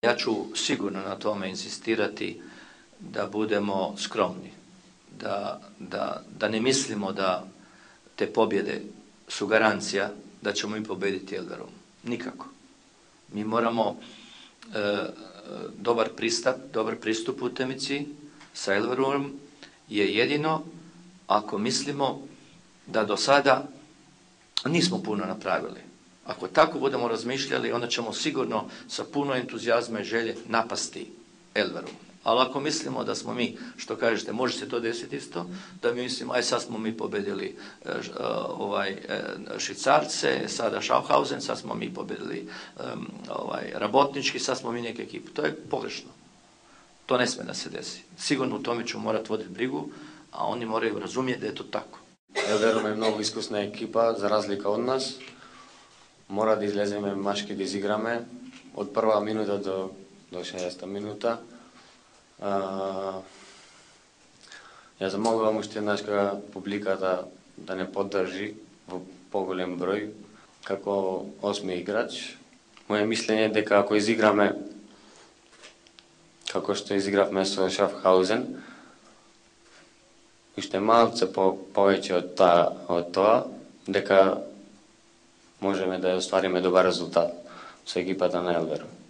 Ja ću sigurno na tome insistirati da budemo skromni, da ne mislimo da te pobjede su garancija da ćemo mi pobediti Elverum. Nikako. Mi moramo dobar pristup utakmici sa Elverumom je jedino ako mislimo da do sada nismo puno napravili. Ako tako budemo razmišljali, onda ćemo sigurno sa puno entuzijazma i želje napasti Elverum. Ali ako mislimo da smo mi, što kažete, može se to desiti isto, da mi mislimo, aj sad smo mi pobedili Švicarce, sada Schaffhausen, sad smo mi pobedili Rabotnički, sad smo mi neke ekipe. To je pogrešno. To ne smije da se desi. Sigurno u tome ću morati voditi brigu, a oni moraju razumjeti da je to tako. Elverum je mnogo iskusna ekipa, za razlika od nas. Mora da izlezeme maški da izigrame od prva minuta do 6. minuta. Ja zamolувам уште еднаш публиката да не поддржи во поголем број како 8 играч. Моje мислење е дека ако изиграме како што изигравме со Шафхаузен, уште малце повеќе од тоа, дека можеме да оствариме добар резултат со екипата на Елверум.